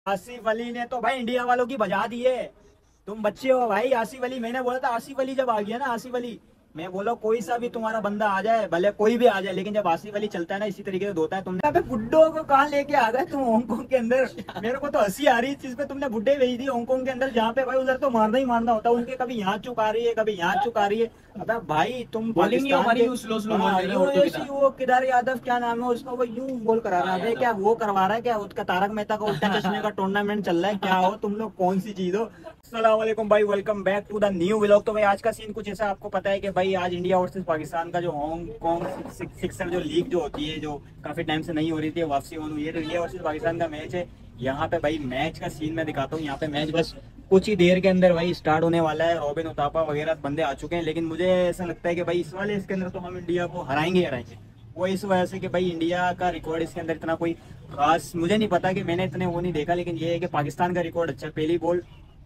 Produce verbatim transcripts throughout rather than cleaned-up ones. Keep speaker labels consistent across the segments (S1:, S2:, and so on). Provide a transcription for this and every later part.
S1: आसिफ अली ने तो भाई इंडिया वालों की बजा दी है। तुम बच्चे हो भाई। आसिफ अली, मैंने बोला था आसिफ अली जब आ गया ना, आसिफ अली, मैं बोला कोई सा भी तुम्हारा बंदा आ जाए, भले कोई भी आ जाए, लेकिन जब आसिफ अली चलता है ना इसी तरीके से धोता है। तुमने अबे बुड्ढों को कहाँ लेके आ गए तुम हांगकांग के अंदर? मेरे को तो हंसी आ रही है इस चीज पे। तुमने बुड्ढे भेज दिए हांगकांग के अंदर, जहाँ पे भाई उधर तो मारना ही मारना होता है उनके। कभी यहाँ चुक आ रही है, कभी यहाँ चुक आ रही है। अबे भाई तुम
S2: बॉलिंग नहीं हो
S1: पाकिस्तान
S2: हमारी,
S1: के,
S2: स्लो स्लो बोल
S1: हाँ,
S2: रहे हैं
S1: यूं
S2: औरतों की
S1: ऐसी
S2: तरह।
S1: वो केदार यादव क्या नाम है उसका, वो यूं गोल करा रहा
S2: हाँ
S1: है
S2: यादव।
S1: क्या? वो करवा रहा है क्या? उसका तारक मेहता का उल्टा चश्मे का टूर्नामेंट चल रहा है क्या? हो तुम लोग कौन सी चीज हो? अस्सलाम वालेकुम भाई, welcome back to the new vlog. तो भाई आज का सीन कुछ ऐसा, आपको पता है कि भाई आज इंडिया वर्सेस पाकिस्तान का जो हांगकांग सिक्सर जो लीग जो होती है, जो काफी टाइम से नहीं हो रही थी, वापसी ऑन हुई है। तो इंडिया वर्सेस पाकिस्तान का मैच है। यहाँ पे भाई मैच का सीन मैं दिखाता हूँ। यहाँ पे मैच बस कुछ ही देर के अंदर भाई स्टार्ट होने वाला है। रॉबिन उतापा वगैरह बंदे आ चुके हैं, लेकिन मुझे ऐसा लगता है कि भाई इस वाले इसके अंदर तो हम इंडिया को हराएंगे ही हराएंगे। वो इस वजह से कि भाई इंडिया का रिकॉर्ड इसके अंदर इतना कोई खास मुझे नहीं पता, कि मैंने इतने वो नहीं देखा, लेकिन ये है कि पाकिस्तान का रिकॉर्ड अच्छा है। पहली बॉल,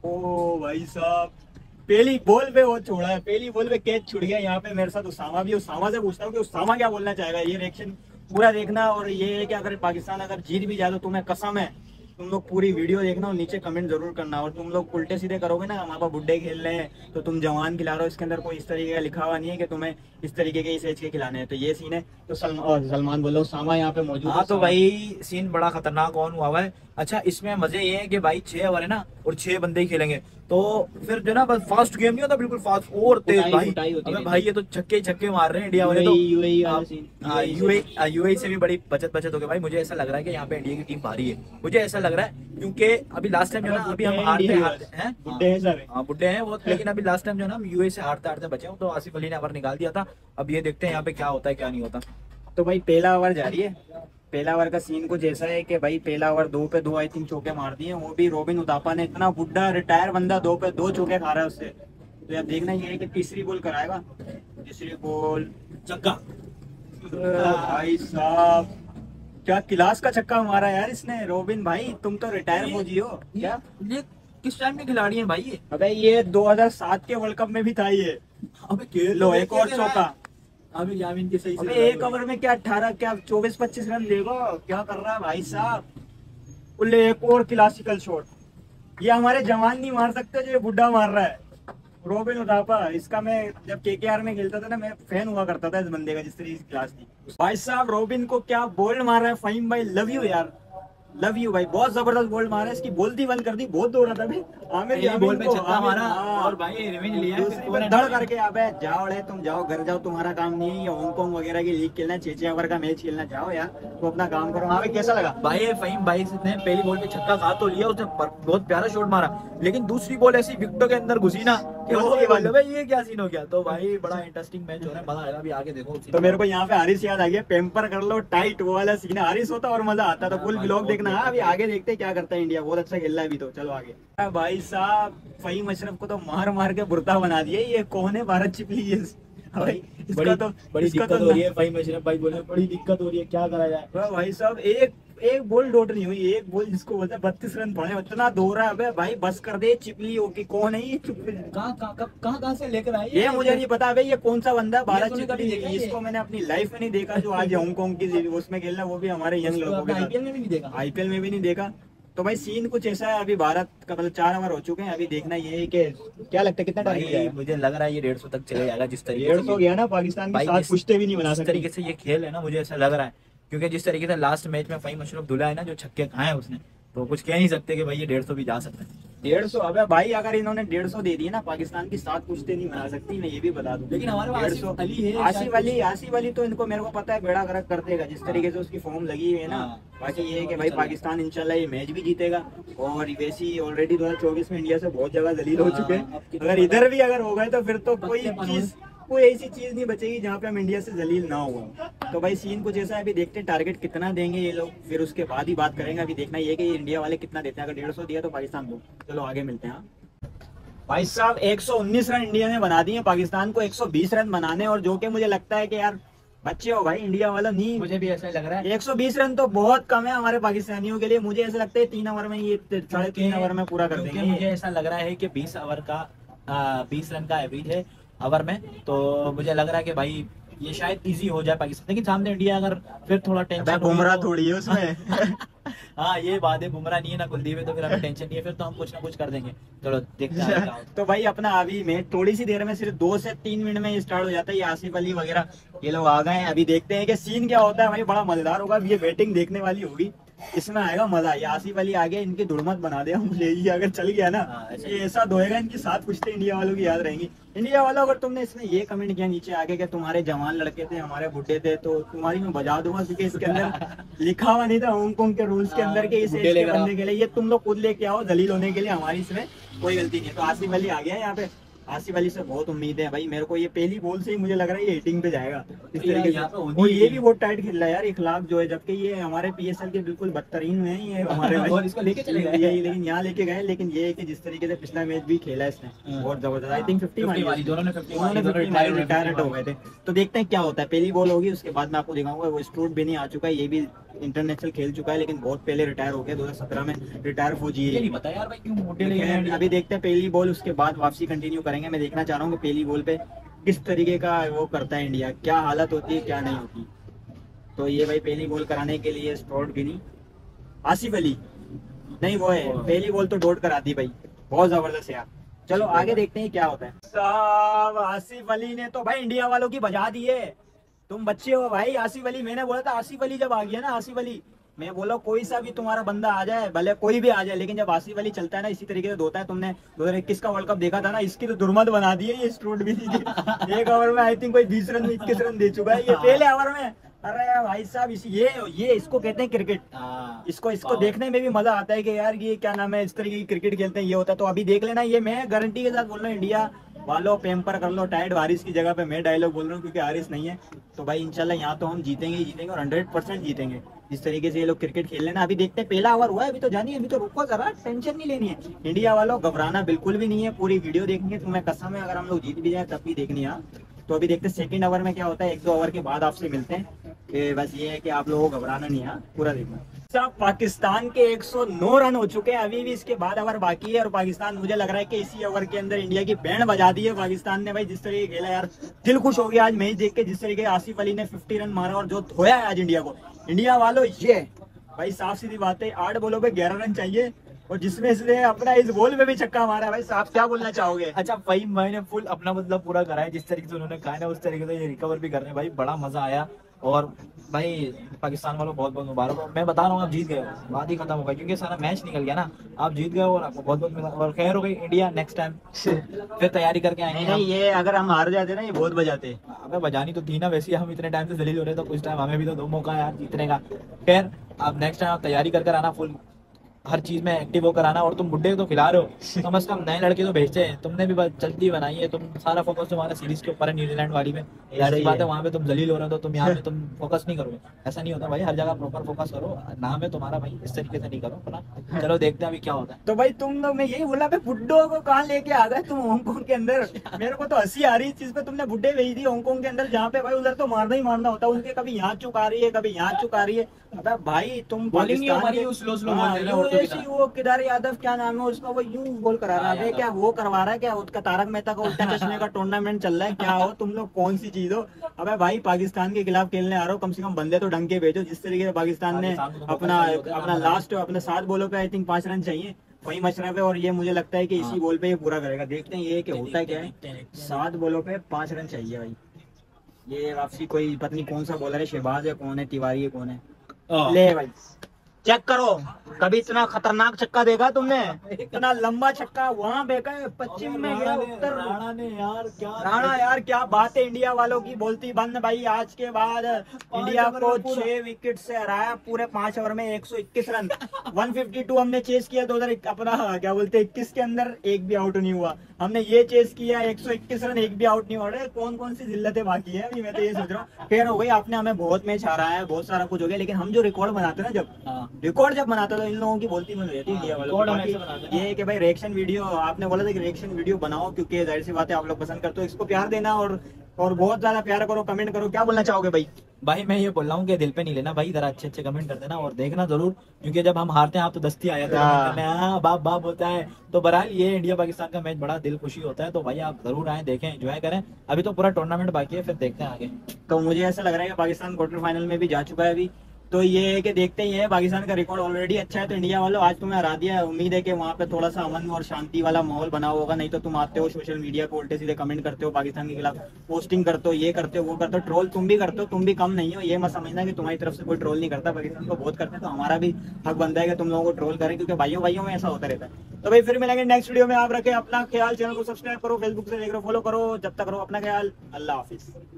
S1: ओ भाई साहब, पहली बॉल पे वो छोड़ा है, पहली बॉल पे कैच छूट गया। यहाँ पे मेरे साथ उसामा भी, उसामा से पूछता हूँ कि उसामा क्या बोलना चाहेगा। ये रिएक्शन पूरा देखना। और ये है कि अगर पाकिस्तान अगर जीत भी जाए तो तुम्हें कसम है, तुम लोग पूरी वीडियो देखना और नीचे कमेंट जरूर करना। और तुम लोग उल्टे सीधे करोगे ना, हमारे पास बुड्ढे खेल रहे हैं तो तुम जवान खिला रहे हो, इसके अंदर कोई इस तरीके का लिखा हुआ नहीं है कि तुम्हें इस तरीके के इस एज के खिलाने हैं। तो ये सीन है। तो सलमान सलमान बोलो, सामा यहाँ पे मौजूद है।
S2: हाँ तो भाई सीन बड़ा खतरनाक ऑन हुआ हुआ है। अच्छा इसमें मजे ये है कि भाई छह ओवर है ना और छह बंदे ही खेलेंगे, तो फिर जो ना बस फास्ट गेम नहीं होता, बिल्कुल फास्ट और तेज
S1: कुटाई
S2: भाई।
S1: कुटाई होती
S2: अबे
S1: रहती
S2: भाई
S1: है।
S2: ये तो छक्के छक्के मार रहे हैं इंडिया वाले तो।
S1: यूएई वाला सीन,
S2: यूए यूए से भी बड़ी बचत बचत हो गई भाई। मुझे ऐसा लग रहा है कि यहाँ पे इंडिया की टीम भारी है, मुझे ऐसा लग रहा है, क्योंकि अभी लास्ट टाइम जो ना अभी हम हारते हारते हैं,
S1: बुड्ढे हैं सारे।
S2: हाँ बुड्ढे हैं वो, लेकिन अभी लास्ट टाइम जो ना हम यूए से हारते हारते बचे हूँ, तो आसिफ अली ने ओवर निकाल दिया था। अब ये देखते हैं यहाँ पे क्या होता है क्या नहीं होता।
S1: तो भाई पहला ओवर जारी है। पहला ओवर का सीन कुछ ऐसा है कि भाई पहला ओवर दो पे दो आई थिंक चौके मार दिए, वो भी रॉबिन उतापा ने। इतना बुड्ढा रिटायर बंदा दो पे दो चौके खा रहा है उससे। तो यार देखना ये है कि तीसरी बॉल कराएगा। तीसरी बॉल
S2: चक्का।
S1: भाई साहब, क्या क्लास का छक्का मारा यार इसने। रॉबिन भाई तुम तो रिटायर फौजी हो क्या?
S2: ये किस टाइम के खिलाड़ी हैं भाई ये?
S1: अबे ये दो हज़ार सात के वर्ल्ड कप में भी था ये।
S2: अबे खेल
S1: लो एक और चौका।
S2: अभी जामिन की सही
S1: अबे
S2: से
S1: एक ओवर में क्या अठारह, क्या चौबीस पच्चीस रन देगा? क्या कर रहा है भाई साहब? उल्ले एक और क्लासिकल शॉट। ये हमारे जवान नहीं मार सकते जो ये बुड्ढा मार रहा है, रॉबिन उतापा। इसका मैं जब केकेआर में खेलता था ना, मैं फैन हुआ करता था इस बंदे का, जिस तरीके की क्लास थी। भाई साहब रॉबिन को क्या बोल्ड मार रहा है फहीम भाई। लव यू यार, लव यू भाई। बहुत जबरदस्त बोल्ड मारा है। इसकी बोलती बंद कर दी, बहुत दौड़ रहा था भाई। आमिर
S2: पहली बॉल पे
S1: को-
S2: छक्का
S1: आमिर-
S2: मारा
S1: हाँ।
S2: और भाई रिवेंज लिया है।
S1: दूसरी
S2: फिर
S1: पर
S2: पूरे
S1: धड़ करके अबे जाओ रे, तुम जाओ घर जाओ, तुम्हारा काम नहीं है ये हांगकांग वगैरह की लीग खेलना, छह छह ओवर का मैच खेलना। जाओ यार, तो अपना काम करो। हाँ भाई कैसा लगा?
S2: भाई ये फहीम भाई ने पहली बॉल पे छक्का खा तो लिया, उसने पर- बहुत प्यारा शॉट मारा, लेकिन दूसरी बॉल ऐसी विकेटों के अंदर घुसी ना कि वो भी बोले भाई ये क्या सीन हो गया। तो भाई बड़ा इंटरेस्टिंग मैच हो रहा है, मजा आएगा। अभी आगे देखो।
S1: तो मेरे को यहाँ पे हारिस याद आ गया। पेम्पर कर लो टाइट, वो वाला सीन है। हारिस होता और मजा आता। तो फुल ब्लॉग देखना। हाँ अभी आगे देखते हैं क्या करता है इंडिया। बहुत अच्छा खेल रहा है अभी तो। चलो आगे। भाई साहब फहीम अशरफ को तो मार मार के बुरता बना दिया। ये कौन है? भारत चिपली ये भाई। इसका
S2: बड़ी
S1: तो
S2: बड़ी
S1: इसका
S2: दिक्कत
S1: तो
S2: हो रही है। फहीम अशरफ भाई बोले बड़ी दिक्कत हो रही है, क्या करा जाए।
S1: वाह भाई साहब, एक एक बॉल डॉट नहीं हुई। एक बॉल जिसको बोलते हैं बत्तीस रन पड़े, इतना दो रहा है भाई। बस कर दे चिपली हो कि कौन है ये?
S2: कहाँ कहाँ कहाँ कहाँ से लेकर आए
S1: ये मुझे नहीं पता भाई, ये कौन सा बंदा है भारत
S2: तूने कभी
S1: चिपली?
S2: देखा ये?
S1: इसको मैंने अपनी लाइफ में नहीं देखा, जो आज हांगकांग की उसमें खेलना, वो भी हमारे यंग लोगों के साथ।
S2: आईपीएल में भी नहीं देखा।
S1: आईपीएल में भी नहीं देखा। तो भाई सीन कुछ ऐसा है। अभी भारत का मतलब चार ओवर हो चुके हैं। अभी देखना ये है कि क्या लगता है कितना टारगेट
S2: भाई
S1: जाएगा?
S2: मुझे लग रहा है ये डेढ़ सौ तक चले जाएगा, जिस तरीके
S1: डेढ़
S2: से
S1: सौ
S2: ये-
S1: गया ना, पाकिस्तान के
S2: भाई
S1: साथ
S2: जिस-
S1: पुश्ते भी नहीं बना
S2: जिस
S1: सकते।
S2: तरीके से ये खेल है ना, मुझे ऐसा लग रहा है, क्योंकि जिस तरीके से लास्ट मैच में फहीम अशरफ धुला है ना, जो छक्के खाए हैं उसने, तो कुछ कह नहीं सकते कि भाई ये डेढ़ सौ भी जा सकता है।
S1: डेढ़ सौ अबे भाई, अगर इन्होंने डेढ़ सौ दे दिए ना, पाकिस्तान की सात पुश्ते नहीं बना सकती, मैं ये भी बता दूं।
S2: लेकिन हमारे पास
S1: डेढ़
S2: आसिफ
S1: सौ
S2: अली है,
S1: आसिफ
S2: शायद
S1: अली आसिफ अली तो इनको मेरे को पता है बेड़ा गर्क कर देगा, जिस तरीके से उसकी फॉर्म लगी हुई है ना।
S2: हाँ।
S1: बाकी ये है कि भाई पाकिस्तान इंशाल्लाह ये मैच भी जीतेगा। और वैसे ही ऑलरेडी दो हजार चौबीस में इंडिया से बहुत जगह जलील हो चुके
S2: हाँ, अब
S1: हैं।
S2: कितना
S1: अगर इधर भी अगर हो गए तो फिर तो कोई
S2: पत्ते
S1: चीज, कोई ऐसी चीज नहीं बचेगी जहाँ पे हम इंडिया से जलील ना हुआ। तो भाई सीन कुछ ऐसा है। अभी देखते हैं टारगेट कितना देंगे ये लोग, फिर उसके बाद ही बात करेंगे। अभी देखना ये है कि इंडिया वाले कितना देते हैं। अगर डेढ़ सौ दिया तो पाकिस्तान दो। चलो आगे मिलते हैं। भाई साहब एक सौ उन्नीस रन इंडिया ने बना दिए, पाकिस्तान को एक सौ बीस रन बनाने। और जो कि मुझे लगता है कि यार बच्चे हो भाई इंडिया वाला नहीं।
S2: मुझे भी ऐसा लग रहा है
S1: एक सौ बीस रन तो बहुत कम है हमारे पाकिस्तानियों के लिए। मुझे ऐसा लगता है तीन ओवर में ये साढ़े तीन ओवर में पूरा कर
S2: क्योंकि
S1: देंगे।
S2: मुझे ऐसा लग रहा है कि बीस ओवर का बीस रन का एवरेज है ओवर में, तो मुझे लग रहा है कि भाई ये शायद इजी हो जाए पाकिस्तान, लेकिन सामने इंडिया अगर फिर थोड़ा टेंशन,
S1: बुमराह थोड़ी है उसमें।
S2: हाँ ये बात है, बुमराह नहीं है ना कुलदीप है, तो फिर हमें टेंशन नहीं है, फिर तो हम कुछ ना कुछ कर देंगे। चलो देखते हैं क्या होता है।
S1: तो भाई अपना अभी मैच थोड़ी सी देर में, सिर्फ दो से तीन मिनट में स्टार्ट हो जाता है। ये आसिफ अली वगैरह ये लोग आ गए हैं, अभी देखते हैं कि सीन क्या होता है भाई। बड़ा मजेदार होगा, ये बैटिंग देखने वाली होगी, इसमें आएगा मजा। ये आसिफ अली आ गया, इनकी धुड़मत बना दे हम, ये अगर चल गया ना ये ऐसा धोएगा, इनकी साथ कुछ तो इंडिया वालों की याद रहेंगी। इंडिया वालों, अगर तुमने इसमें ये कमेंट किया नीचे आके कि तुम्हारे जवान लड़के थे हमारे बुड्ढे थे, तो तुम्हारी मैं बजा दूंगा, क्योंकि इसके अंदर लिखा हुआ नहीं था हांगकांग के रूल्स के अंदर के इस एज के बंदे के लिए ये तुम लोग खुद लेके आओ दलील होने के लिए, हमारी इसमें कोई गलती नहीं है। तो आसिफ अली आ गया है यहाँ पे। आसिफ अली से बहुत उम्मीद है भाई मेरे को, ये पहली बॉल से ही मुझे लग रहा है ये हिटिंग पे जाएगा इस तरीके से। और ये भी बहुत टाइट खेल रहा है यार इखलाक जो है, जबकि ये हमारे पीएसएल के बिल्कुल बदतरीन हैं ये हमारे
S2: और इसको लेके चले गए,
S1: यही लेकिन यहाँ लेके गए। लेकिन ये है कि जिस तरीके से पिछला मैच भी खेला इसने बहुत जबरदस्त, आई थिंक फिफ्टी मारी,
S2: दोनों ने
S1: रिटायर्ड हो गए थे। तो देखते हैं क्या होता है, पहली बॉल होगी उसके बाद मैं आपको दिखाऊंगा। वो स्टूट भी नहीं आ चुका है, ये भी इंटरनेशनल खेल चुका है, लेकिन बहुत पहले रिटायर हो गया, दो हजार सत्रह में रिटायर फौजी है।
S2: नहीं पता यार भाई क्यों मोटे ले गए।
S1: अभी देखते हैं पहली बॉल, उसके बाद वापसी कंटिन्यू करेंगे। मैं देखना चाह रहा हूँ कि पहली बॉल पे किस तरीके का वो करता है इंडिया, क्या हालत होती है क्या नहीं होती। तो ये भाई पहली बॉल कराने के लिए स्टॉट भी नहीं, आसिफ अली नहीं वो है, पहली बॉल तो डॉट कराती भाई, बहुत जबरदस्त यार। चलो आगे देखते हैं क्या होता है। साहब आसिफ अली ने तो भाई इंडिया वालों की बजा दी है। तुम बच्चे हो भाई, आसिफ अली, मैंने बोला था आसिफ अली जब आ गया ना, आसिफ अली मैं बोला कोई सा भी तुम्हारा बंदा आ जाए, भले कोई भी आ जाए, लेकिन जब आसिफ अली चलता है ना इसी तरीके से धोता है। तुमने दो हजार इक्कीस का वर्ल्ड कप देखा था ना, इसकी तो दुर्मत बना दी है ये स्टूट भी। एक ओवर में आई थिंक कोई बीस रन इक्कीस रन दे चुका है ये पहले ओवर में। अरे भाई साहब इसी ये ये इसको कहते हैं क्रिकेट। इसको इसको देखने में भी मजा आता है कि यार ये क्या नाम है, इस तरीके की क्रिकेट खेलते हैं, ये होता है। तो अभी देख लेना, ये मैं गारंटी के साथ बोल रहा हूँ इंडिया वालों पेम्पर कर लो टाइट। हारिस की जगह पे मैं डायलॉग बोल रहा हूँ क्योंकि हारिस नहीं है। तो भाई इंशाल्लाह यहाँ तो हम जीतेंगे ही जीतेंगे और हंड्रेड परसेंट जीतेंगे जिस तरीके से ये लोग क्रिकेट खेल लेना। अभी देखते हैं, पहला ओवर हुआ है, अभी तो जानिए, अभी तो रुको जरा, टेंशन नहीं लेनी है। इंडिया वालों घबराना बिल्कुल भी नहीं है, पूरी वीडियो देखनी है तुम्हें कसम है, अगर हम लोग जीत भी जाए तब भी देखनी है। तो अभी देखते हैं सेकंड ओवर में क्या होता है, एक दो ओवर के बाद आपसे मिलते हैं। कि बस ये है कि आप लोगों को घबराना नहीं है, पूरा देखना। सब पाकिस्तान के एक सौ नौ रन हो चुके हैं, अभी भी इसके बाद ओवर बाकी है और पाकिस्तान, मुझे लग रहा है कि इसी ओवर के अंदर इंडिया की बैंड बजा दी है पाकिस्तान ने। भाई जिस तरीके खेला यार, दिल खुश हो गया आज मैच देख के, जिस तरीके आसिफ अली ने फिफ्टी रन मारा और जो धोया है आज इंडिया को। इंडिया वालों ये भाई साफ सीधी बात है, आठ बॉलों पे ग्यारह रन चाहिए और जिसमें इसने अपना इस बॉल में भी छक्का मारा। भाई साहब क्या बोलना चाहोगे?
S2: अच्छा भाई मैंने फुल अपना मतलब पूरा करा है, जिस तरीके से उन्होंने कहा ना उस तरीके से ये रिकवर भी कर रहे हैं भाई, बड़ा मजा आया। और भाई पाकिस्तान वालों बहुत बहुत मुबारक हो, मैं बता रहा हूँ आप जीत गए, बात ही खत्म हो गई क्योंकि सारा मैच निकल गया ना, आप जीत गए और आपको बहुत बहुत और खैर हो गई। इंडिया नेक्स्ट टाइम फिर तैयारी करके आएंगे।
S1: नहीं ये अगर हम हार जाते ना ये बहुत बजाते,
S2: हमें बजानी तो थी ना, वैसे हम इतने टाइम से जलील हो रहे, तो कुछ टाइम हमें भी तो दो मौका है यार जीतने का। खैर आप नेक्स्ट टाइम आप तैयारी कर कर आना, फुल हर चीज में एक्टिव होकर आना। और तुम बुड्ढे तो खिला रहे हो, कम से कम नए लड़के तो भेजते हैं, तुमने भी जल्दी बनाई है। तुम सारा फोकस तुम्हारा सीरीज के ऊपर है, न्यूजीलैंड वाली में ऐसी बात है, वहाँ पे तुम जलील हो रहे हो तो तुम यहाँ पे तुम फोकस नहीं करोगे, ऐसा नहीं होता भाई, हर जगह प्रॉपर फोकस करो। नाम है तुम्हारा भाई, इस तरीके से नहीं करो अपना। चलो देखते हैं अभी क्या होता है।
S1: तो भाई तुम लोग, मैं यही बोला बुड्ढों को कहाँ लेके आ गए तुम हांगकांग के अंदर। मेरे को तो हंसी आ रही इस चीज पे, तुमने बुड्ढे भेज दी हांगकांग के अंदर, जहाँ पे भाई उधर तो मारना ही मारना होता है उनके, कभी यहाँ चुक आ रही है कभी यहाँ चुक आ रही है। अबे भाई तुम वो केदार यादव क्या नाम है उसका, वो यूं गोल करा रहा है क्या, वो करवा रहा है क्या, उसका तारक मेहता का उल्टा चश्मे का टूर्नामेंट चल रहा है क्या हो तुम लोग, कौन सी चीज हो। अबे भाई पाकिस्तान के खिलाफ खेलने आ रहे हो, कम से कम बंदे तो ढंग के भेजो। जिस तरीके से पाकिस्तान ने अपना अपना लास्ट अपने सात बॉलों पे आई थिंक पांच रन चाहिए वही मशरफ है, और ये मुझे लगता है कि इसी बॉल पे ये पूरा करेगा। देखते हैं ये कि होता है क्या है। सात बॉलों पे पांच रन चाहिए भाई। ये वापसी कोई पत्नी कौन सा बॉलर है, शहबाज है कौन है, तिवारी है कौन है, ले भाई चेक करो। कभी इतना खतरनाक छक्का देखा तुमने, इतना लंबा छक्का वहाँ बेका पश्चिम में गया उत्तर।
S2: राणा ने यार क्या
S1: राणा यार क्या बात है, इंडिया वालों की बोलती बंद भाई। आज के बाद इंडिया को छह विकेट से हराया पूरे पांच ओवर में, एक सौ इक्कीस रन, एक सौ बावन हमने चेस किया दो हजार अपना क्या बोलते इक्कीस के अंदर, एक भी आउट नहीं हुआ। हमने ये चेस किया एक सौ इक्कीस रन, एक भी आउट नहीं हुआ। रहे कौन कौन सी जिल्लतें बाकी है अभी, मैं तो ये सोच रहा हूँ। खैर हो गई, आपने हमें बहुत मैच हारा है, बहुत सारा कुछ हो गया, लेकिन हम जो रिकॉर्ड बनाते हैं ना, जब रिकॉर्ड जब बनाता था इन लोगों की बोलती बंद हो जाती है इंडिया वालों। ये कि भाई रिएक्शन वीडियो, आपने बोला था कि रिएक्शन वीडियो बनाओ क्योंकि जाहिर सी बात है आप लोग पसंद करते हो, इसको प्यार देना और और बहुत ज्यादा प्यार करो, कमेंट करो। क्या बोलना चाहोगे भाई?
S2: भाई मैं ये बोल रहा हूँ कि दिल पे नहीं लेना भाई, जरा अच्छे अच्छे कमेंट कर देना और देखना जरूर, क्योंकि जब हम हारते हैं आप तो दस्ती आ जाते
S1: हाँ।
S2: हैं, हाँ बाप बाप होता है। तो बहरहाल ये इंडिया पाकिस्तान का मैच बड़ा दिल खुशी होता है, तो भाई आप जरूर आए, देखें, एंजॉय करें। अभी तो पूरा टूर्नामेंट बाकी है, फिर देखते हैं आगे।
S1: तो मुझे ऐसा लग रहा है कि पाकिस्तान क्वार्टर फाइनल में भी जा चुका है अभी। तो ये है कि देखते ही है, पाकिस्तान का रिकॉर्ड ऑलरेडी अच्छा है, तो इंडिया वालों आज तुम्हें हरा दिया है। उम्मीद है कि वहाँ पे थोड़ा सा अमन और शांति वाला माहौल बना होगा, नहीं तो तुम आते हो सोशल मीडिया पे उल्टे सीधे कमेंट करते हो पाकिस्तान के खिलाफ, पोस्टिंग करते हो, ये करते हो वो करते हो, ट्रोल तुम भी करते हो, तुम भी कम नहीं हो। ये मत समझना कि तुम्हारी तरफ से कोई ट्रोल नहीं करता, पाकिस्तान को बहुत करते हैं, तो हमारा भी हक बनता है कि तुम लोगों को ट्रोल करें, क्योंकि भाइयों भाइयों में ऐसा होता रहता है। तो भाई फिर मिलेंगे नेक्स्ट वीडियो में, आप रखें अपना ख्याल, चैनल को सब्सक्राइब करो, फेसबुक से देख रहे हो फॉलो करो, जब तक करो अपना ख्याल, अल्लाह हाफिज।